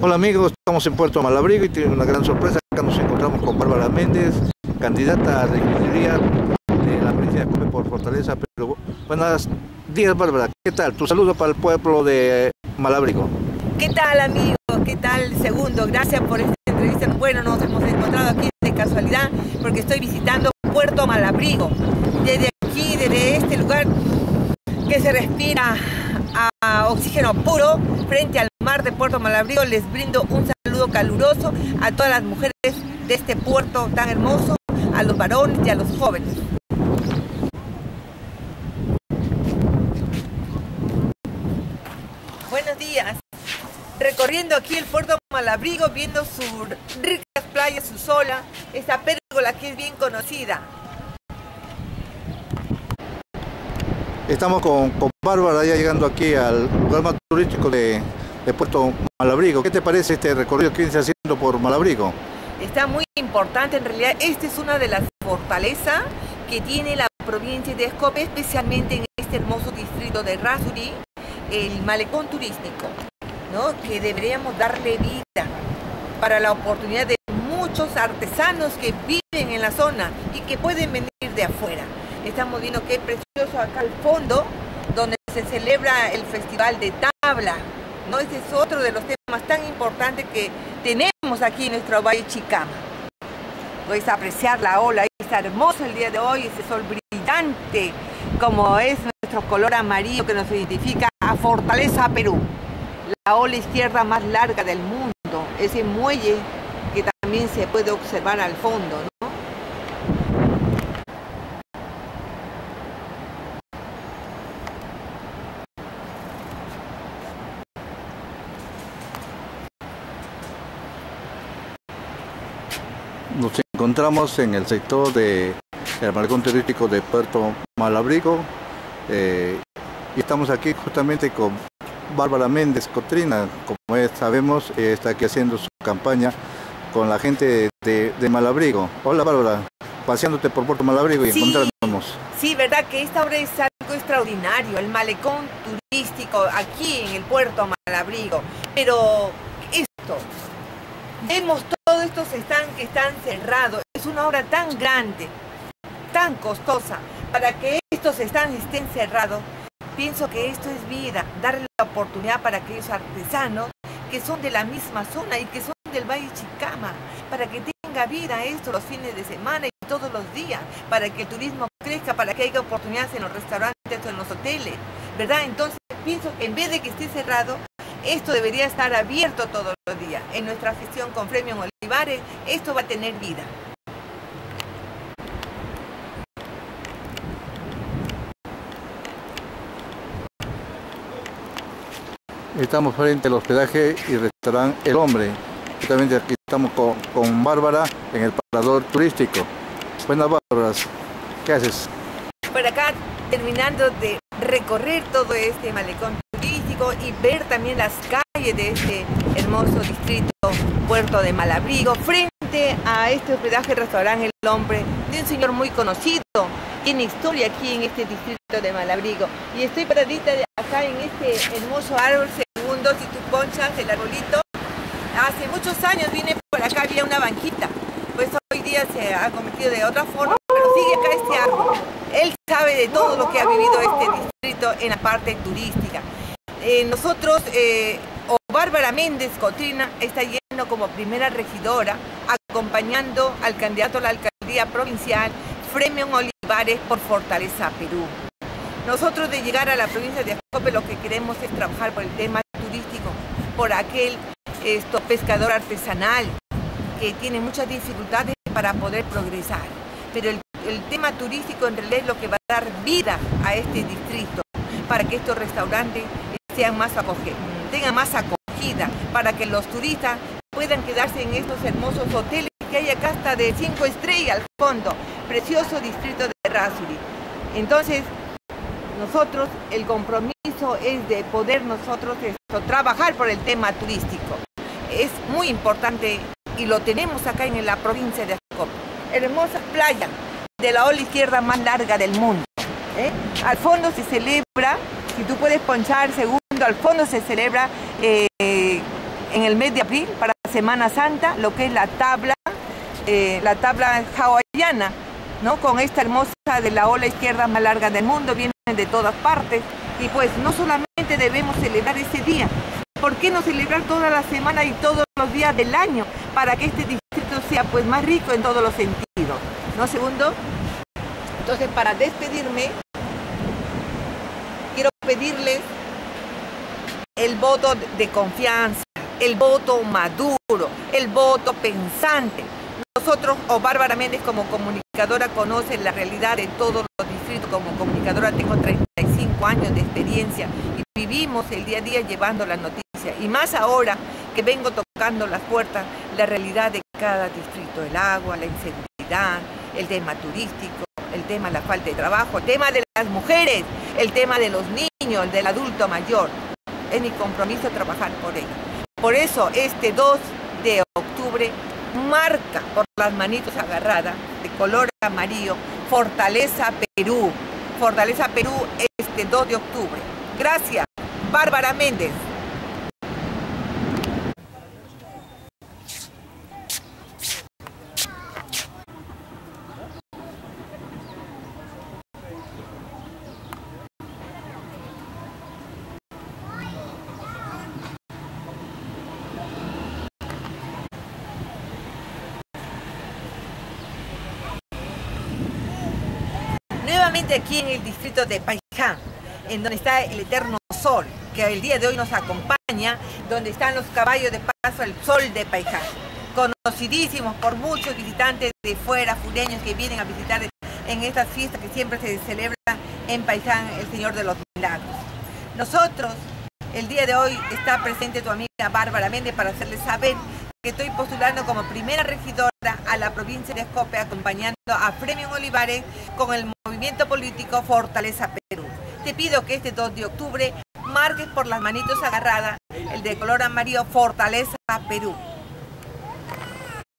Hola amigos, estamos en Puerto Malabrigo y tiene una gran sorpresa. Acá nos encontramos con Bárbara Méndez, candidata a regiduría de la provincia de Acopé por Fortaleza Perú. Buenos días Bárbara, ¿qué tal? Tu saludo para el pueblo de Malabrigo. ¿Qué tal amigos? ¿Qué tal? Segundo, gracias por esta entrevista. Bueno, nos hemos encontrado aquí de casualidad porque estoy visitando Puerto Malabrigo. Desde aquí, desde este lugar que se respira a oxígeno puro frente al mar de Puerto Malabrigo, les brindo un saludo caluroso a todas las mujeres de este puerto tan hermoso, a los varones y a los jóvenes. Buenos días. Recorriendo aquí el Puerto Malabrigo, viendo sus ricas playas, su sola, esta pérgola que es bien conocida. Estamos con Bárbara ya llegando aquí al lugar más turístico de Puerto Malabrigo. ¿Qué te parece este recorrido que vienes haciendo por Malabrigo? Está muy importante, en realidad esta es una de las fortalezas que tiene la provincia de Acopé, especialmente en este hermoso distrito de Errázuriz, el malecón turístico, ¿no? Que deberíamos darle vida para la oportunidad de muchos artesanos que viven en la zona y que pueden venir de afuera. Estamos viendo que es precioso acá al fondo, donde se celebra el Festival de Tabla, ¿no? Este es otro de los temas tan importantes que tenemos aquí en nuestro Valle Chicama. Puedes apreciar la ola, está hermoso el día de hoy, ese sol brillante, como es nuestro color amarillo que nos identifica a Fortaleza Perú. La ola izquierda más larga del mundo, ese muelle que también se puede observar al fondo, ¿no? Nos encontramos en el sector del malecón turístico de Puerto Malabrigo y estamos aquí justamente con Bárbara Méndez Cotrina. Como sabemos, está aquí haciendo su campaña con la gente de Malabrigo. Hola Bárbara, paseándote por Puerto Malabrigo y sí, encontrándonos. Sí, verdad que esta obra es algo extraordinario, el malecón turístico aquí en el Puerto Malabrigo. Pero esto, vemos todos estos que están cerrados. Es una obra tan grande, tan costosa, para que estos estén cerrados. Pienso que esto es vida, darle la oportunidad para aquellos artesanos que son de la misma zona y que son del Valle Chicama, para que tenga vida esto los fines de semana y todos los días, para que el turismo crezca, para que haya oportunidades en los restaurantes o en los hoteles, ¿verdad? Entonces pienso que en vez de que esté cerrado, esto debería estar abierto todos los días. En nuestra gestión con Fremio Olivares, esto va a tener vida. Estamos frente al hospedaje y restaurante El Hombre. Justamente aquí estamos con Bárbara en el parador turístico. Buenas Bárbara, ¿qué haces? Por acá terminando de recorrer todo este malecón turístico y ver también las calles de este hermoso distrito Puerto de Malabrigo, frente a este hospedaje restaurante El Hombre, de un señor muy conocido, tiene historia aquí en este distrito de Malabrigo. Y estoy paradita de acá en este hermoso árbol segundo, si tú ponchas el arbolito. Hace muchos años vine por acá, había una banquita, pues hoy día se ha convertido de otra forma, pero sigue acá este árbol. Él sabe de todo lo que ha vivido este distrito en la parte turística. Nosotros, Bárbara Méndez Cotrina está yendo como primera regidora, acompañando al candidato a la alcaldía provincial, Fremio Olivares por Fortaleza Perú. Nosotros de llegar a la provincia de Acopé lo que queremos es trabajar por el tema turístico, por aquel pescador artesanal que tiene muchas dificultades para poder progresar. Pero el tema turístico en realidad es lo que va a dar vida a este distrito, para que estos restaurantes tengan más acogida, para que los turistas puedan quedarse en estos hermosos hoteles que hay acá hasta de 5 estrellas al fondo, precioso distrito de Errázuriz. Entonces, nosotros, el compromiso es de poder nosotros trabajar por el tema turístico. Es muy importante y lo tenemos acá en la provincia de Acopé. Hermosa playa de la ola izquierda más larga del mundo. Al fondo se celebra, si tú puedes ponchar segundo, al fondo se celebra en el mes de abril para Semana Santa lo que es la tabla hawaiana, ¿no? Con esta hermosa de la ola izquierda más larga del mundo, vienen de todas partes y pues no solamente debemos celebrar ese día, ¿por qué no celebrar toda la semana y todos los días del año para que este distrito sea pues más rico en todos los sentidos? ¿No, segundo? Entonces, para despedirme, quiero pedirles el voto de confianza, el voto maduro, el voto pensante. Nosotros, o Bárbara Méndez como comunicadora, conoce la realidad de todos los distritos. Como comunicadora tengo 35 años de experiencia y vivimos el día a día llevando las noticias. Y más ahora que vengo tocando las puertas, la realidad de cada distrito, el agua, la inseguridad, el tema turístico, el tema de la falta de trabajo, el tema de las mujeres, el tema de los niños, el del adulto mayor. Es mi compromiso trabajar por ello. Por eso este 2 de octubre marca por las manitos agarradas de color amarillo Fortaleza Perú. Fortaleza Perú este 2 de octubre. Gracias, Bárbara Méndez. Nuevamente aquí en el distrito de Paiján, en donde está el eterno sol, que el día de hoy nos acompaña, donde están los caballos de paso al sol de Paiján, conocidísimos por muchos visitantes de fuera, fureños que vienen a visitar en estas fiestas que siempre se celebran en Paiján, el Señor de los Milagros. Nosotros, el día de hoy, está presente tu amiga Bárbara Méndez para hacerles saber que estoy postulando como primera regidora a la provincia de Escope, acompañando a Freeman Olivares con el movimiento político Fortaleza Perú. Te pido que este 2 de octubre marques por las manitos agarradas el de color amarillo Fortaleza Perú.